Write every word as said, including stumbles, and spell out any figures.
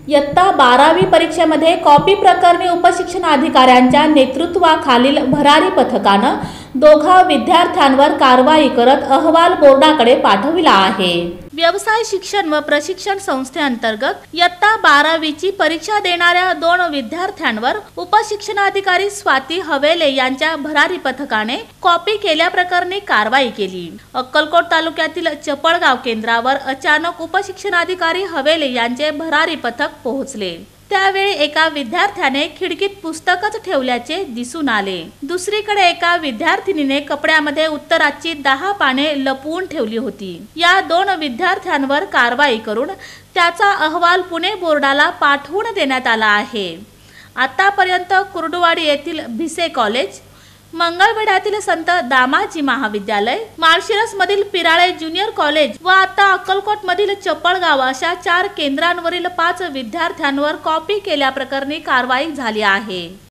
इयत्ता बारावी परीक्षेमध्ये कॉपी प्रकरणी उपशिक्षणाधिकाऱ्यांच्या नेतृत्वाखालील भरारी पथकानं दोघा विद्यार्थ्यांवर कारवाई करत अहवाल बोर्डाकडे पाठविला आहे। व्यवसाय शिक्षण व प्रशिक्षण संस्थेअंतर्गत इयत्ता बारावीची परीक्षा देणाऱ्या दोन विद्यार्थ्यांवर उपशिक्षणाधिकारी स्वाती हवेले यांच्या भरारी पथकाने कॉपी केल्याप्रकरणी कारवाई केली। अक्कलकोट तालुक्यातील चपळगाव केंद्रावर अचानक उपशिक्षणाधिकारी हवेले यांचे भरारी पथक पोहोचले। त्यावेळी एका विद्यार्थ्याने खिडकीत पुस्तकच ठेवल्याचे दिसून आले। दुसरीकडे एका विद्यार्थिनीने कपड्यामध्ये उत्तराची दहा पाने लपवून ठेवली होती। या दोन विद्यार्थ्यांवर कारवाई करून त्याचा अहवाल पुणे बोर्डाला पाठवून देण्यात आला आहे। आतापर्यंत कुर्डुवाडी येथील भिसे कॉलेज, मंगळवेढ्यातील संत दामाजी महाविद्यालय, माळशिरस मधील पिराळे ज्युनियर कॉलेज व आता अक्कलकोट मधील चपळगाव अशा चार केंद्रांवरील पाच विद्यार्थ्यांवर कॉपी केल्याप्रकरणी कारवाई झाली आहे।